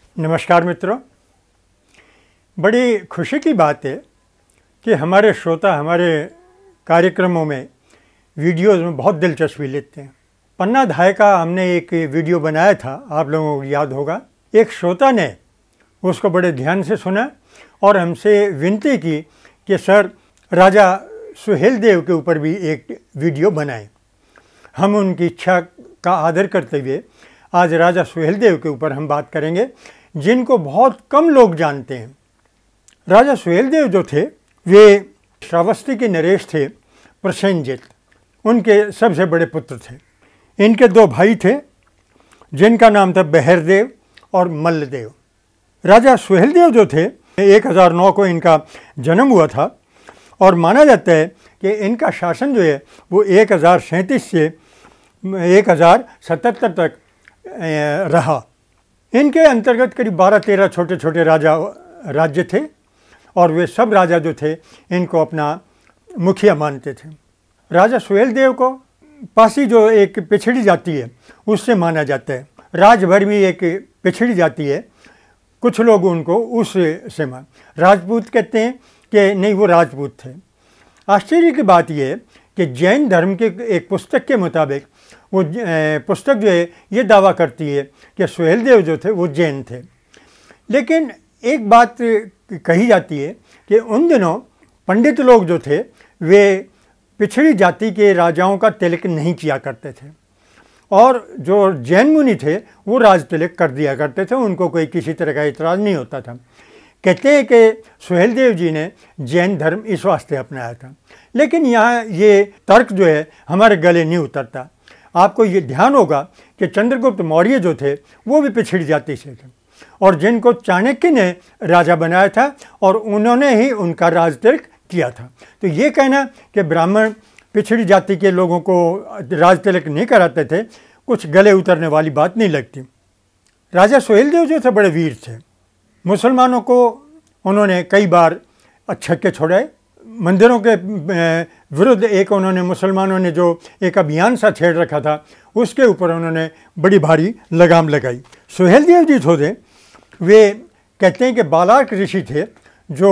नमस्कार मित्रों, बड़ी खुशी की बात है कि हमारे श्रोता हमारे कार्यक्रमों में वीडियोज़ में बहुत दिलचस्पी लेते हैं। पन्ना धाय का हमने एक वीडियो बनाया था, आप लोगों को याद होगा। एक श्रोता ने उसको बड़े ध्यान से सुना और हमसे विनती की कि सर राजा सुहेलदेव के ऊपर भी एक वीडियो बनाएं। हम उनकी इच्छा का आदर करते हुए आज राजा सुहेलदेव के ऊपर हम बात करेंगे, जिनको बहुत कम लोग जानते हैं। राजा सुहेलदेव जो थे वे श्रावस्ती के नरेश थे प्रसेनजित, उनके सबसे बड़े पुत्र थे। इनके दो भाई थे जिनका नाम था बहरदेव और मल्लदेव। राजा सुहेलदेव जो थे 1009 को इनका जन्म हुआ था और माना जाता है कि इनका शासन जो है वो 1037 से 1077 तक रहा। इनके अंतर्गत करीब 12-13 छोटे छोटे राज्य थे और वे सब राजा जो थे इनको अपना मुखिया मानते थे। राजा सुहेलदेव को पासी जो एक पिछड़ी जाति है उससे माना जाता है। राजभर भी एक पिछड़ी जाति है, कुछ लोग उनको उससे राजपूत कहते हैं कि नहीं, वो राजपूत थे। आश्चर्य की बात यह है कि जैन धर्म के एक पुस्तक के मुताबिक वो पुस्तक जो है ये दावा करती है कि सुहेलदेव जो थे वो जैन थे। लेकिन एक बात कही जाती है कि उन दिनों पंडित लोग जो थे वे पिछड़ी जाति के राजाओं का तिलक नहीं किया करते थे और जो जैन मुनि थे वो राज तिलक कर दिया करते थे, उनको कोई किसी तरह का इतराज़ नहीं होता था। कहते हैं कि सुहेलदेव जी ने जैन धर्म इस वास्ते अपनाया था। लेकिन यहाँ ये तर्क जो है हमारे गले नहीं उतरता। आपको ये ध्यान होगा कि चंद्रगुप्त मौर्य जो थे वो भी पिछड़ी जाति से थे और जिनको चाणक्य ने राजा बनाया था और उन्होंने ही उनका राज तिलक किया था। तो ये कहना कि ब्राह्मण पिछड़ी जाति के लोगों को राज तिलक नहीं कराते थे, कुछ गले उतरने वाली बात नहीं लगती। राजा सुहेलदेव जो थे बड़े वीर थे। मुसलमानों को उन्होंने कई बार छक्के छोड़ाए। मंदिरों के विरुद्ध एक उन्होंने मुसलमानों ने जो एक अभियान सा छेड़ रखा था उसके ऊपर उन्होंने बड़ी भारी लगाम लगाई। सुहेलदेव जी जो थे वे कहते हैं कि बालार्क ऋषि थे जो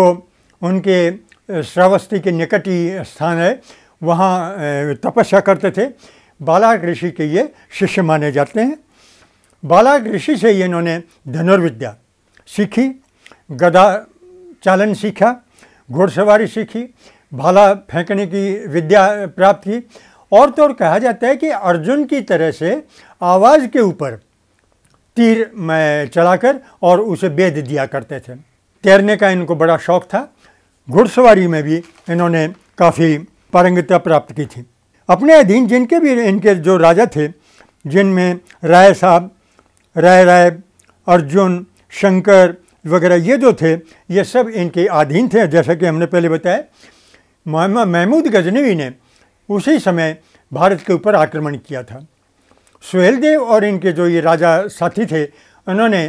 उनके श्रावस्ती के निकट ही स्थान है, वहाँ तपस्या करते थे। बालार्क ऋषि के ये शिष्य माने जाते हैं। बालार्क ऋषि से ये इन्होंने धनुर्विद्या सीखी, गदा चालन सीखा, घुड़सवारी सीखी, भाला फेंकने की विद्या प्राप्त की और तो और कहा जाता है कि अर्जुन की तरह से आवाज़ के ऊपर तीर में चलाकर और उसे बेध दिया करते थे। तैरने का इनको बड़ा शौक़ था। घुड़सवारी में भी इन्होंने काफ़ी पारंगता प्राप्त की थी। अपने अधीन जिनके भी इनके जो राजा थे, जिनमें राय साहब, राय, अर्जुन, शंकर वगैरह ये जो थे ये सब इनके अधीन थे। जैसा कि हमने पहले बताया, महमूद गजनवी ने उसी समय भारत के ऊपर आक्रमण किया था। सुहेलदेव और इनके जो ये राजा साथी थे उन्होंने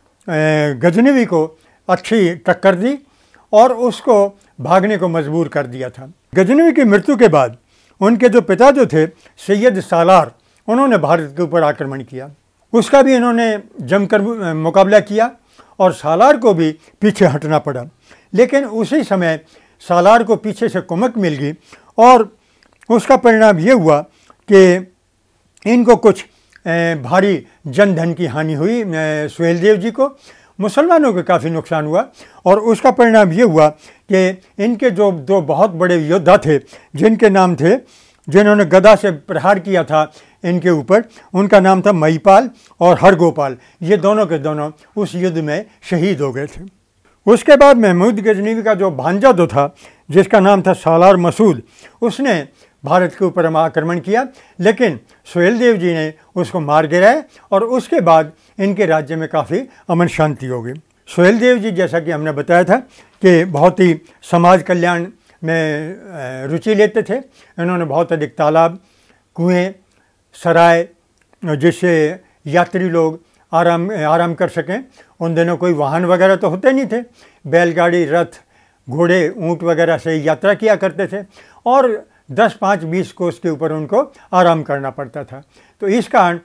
गजनवी को अच्छी टक्कर दी और उसको भागने को मजबूर कर दिया था। गजनवी की मृत्यु के बाद उनके जो पिता जो थे सैयद सालार, उन्होंने भारत के ऊपर आक्रमण किया। उसका भी इन्होंने जमकर मुकाबला किया और सालार को भी पीछे हटना पड़ा। लेकिन उसी समय सालार को पीछे से कुमक मिल गई और उसका परिणाम ये हुआ कि इनको कुछ भारी जन धन की हानि हुई। सुहेलदेव जी को, मुसलमानों को काफ़ी नुकसान हुआ और उसका परिणाम ये हुआ कि इनके जो दो बहुत बड़े योद्धा थे जिनके नाम थे, जिन्होंने गदा से प्रहार किया था इनके ऊपर, उनका नाम था महिपाल और हरगोपाल। ये दोनों के दोनों उस युद्ध में शहीद हो गए थे। उसके बाद महमूद गजनवी का जो भांजा जो था जिसका नाम था सालार मसूद, उसने भारत के ऊपर आक्रमण किया, लेकिन सुहेलदेव जी ने उसको मार गिराया और उसके बाद इनके राज्य में काफ़ी अमन शांति हो गई। सुहेलदेव जी, जैसा कि हमने बताया था, कि बहुत ही समाज कल्याण में रुचि लेते थे। इन्होंने बहुत अधिक तालाब, कुएँ, सराय, जिससे यात्री लोग आराम कर सकें। उन दिनों कोई वाहन वगैरह तो होते नहीं थे, बैलगाड़ी, रथ, घोड़े, ऊँट वगैरह से यात्रा किया करते थे और 10, 5, 20 कोस के ऊपर उनको आराम करना पड़ता था। तो इस कारण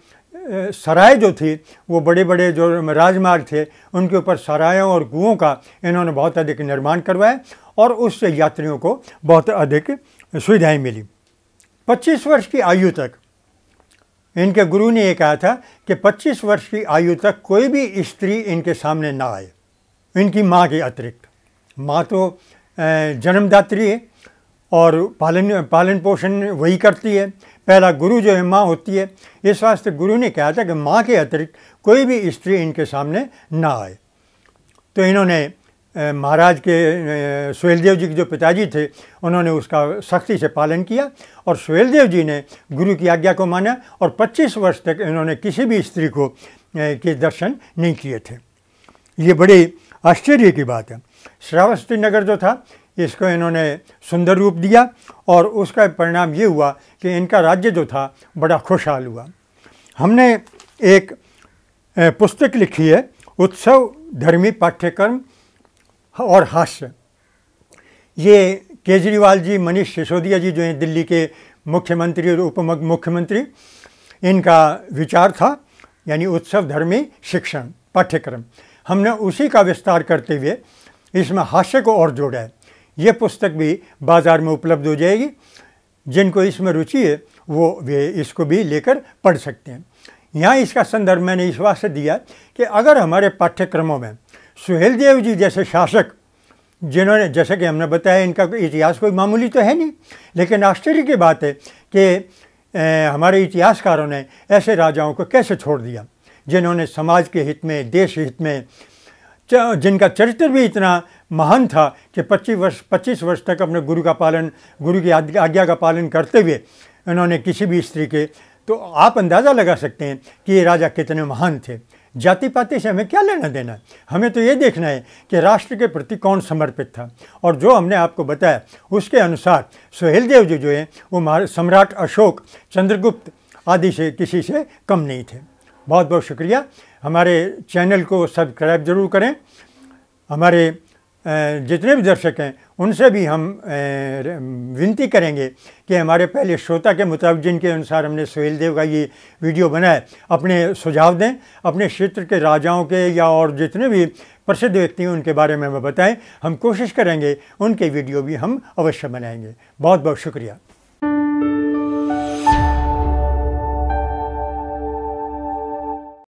सराय जो थी वो बड़े बड़े जो राजमार्ग थे उनके ऊपर सरायों और कुओं का इन्होंने बहुत अधिक निर्माण करवाया और उससे यात्रियों को बहुत अधिक सुविधाएं मिली। 25 वर्ष की आयु तक इनके गुरु ने ये कहा था कि 25 वर्ष की आयु तक कोई भी स्त्री इनके सामने ना आए, इनकी माँ के अतिरिक्त। माँ तो जन्मदात्री है और पालन पोषण वही करती है, पहला गुरु जो है माँ होती है। इस वास्ते गुरु ने कहा था कि माँ के अतिरिक्त कोई भी स्त्री इनके सामने ना आए। तो इन्होंने महाराज के सुहेलदेव जी के जो पिताजी थे उन्होंने उसका सख्ती से पालन किया और सुहेलदेव जी ने गुरु की आज्ञा को माना और 25 वर्ष तक इन्होंने किसी भी स्त्री को के दर्शन नहीं किए थे। ये बड़ी आश्चर्य की बात है। श्रावस्ती नगर जो था इसको इन्होंने सुंदर रूप दिया और उसका परिणाम ये हुआ कि इनका राज्य जो था बड़ा खुशहाल हुआ। हमने एक पुस्तक लिखी है, उत्सव धर्मी पाठ्यक्रम और हास्य। ये केजरीवाल जी, मनीष सिसोदिया जी जो हैं दिल्ली के मुख्यमंत्री और उप मुख्यमंत्री, इनका विचार था, यानी उत्सव धर्मी शिक्षण पाठ्यक्रम। हमने उसी का विस्तार करते हुए इसमें हास्य को और जोड़ा है। ये पुस्तक भी बाज़ार में उपलब्ध हो जाएगी, जिनको इसमें रुचि है वे इसको भी लेकर पढ़ सकते हैं। यहाँ इसका संदर्भ मैंने इस वास्ते दिया कि अगर हमारे पाठ्यक्रमों में सुहेलदेव जी जैसे शासक, जिन्होंने, जैसे कि हमने बताया, इनका इतिहास कोई मामूली तो है नहीं, लेकिन आश्चर्य की बात है कि हमारे इतिहासकारों ने ऐसे राजाओं को कैसे छोड़ दिया, जिन्होंने समाज के हित में, देश हित में, जिनका चरित्र भी इतना महान था कि 25 वर्ष तक अपने गुरु की आज्ञा का पालन करते हुए इन्होंने किसी भी स्त्री के, तो आप अंदाज़ा लगा सकते हैं कि ये राजा कितने महान थे। जाति पाति से हमें क्या लेना देना है, हमें तो ये देखना है कि राष्ट्र के प्रति कौन समर्पित था। और जो हमने आपको बताया उसके अनुसार सुहेलदेव जी जो हैं वो सम्राट अशोक, चंद्रगुप्त आदि से किसी से कम नहीं थे। बहुत बहुत शुक्रिया। हमारे चैनल को सब्सक्राइब ज़रूर करें। हमारे जितने भी दर्शक हैं उनसे भी हम विनती करेंगे कि हमारे पहले श्रोता के मुताबिक, जिनके अनुसार हमने सुहेलदेव का ये वीडियो बनाया, अपने सुझाव दें, अपने क्षेत्र के राजाओं के या और जितने भी प्रसिद्ध व्यक्ति हैं उनके बारे में हमें बताएं। हम कोशिश करेंगे उनके वीडियो भी हम अवश्य बनाएंगे। बहुत बहुत शुक्रिया।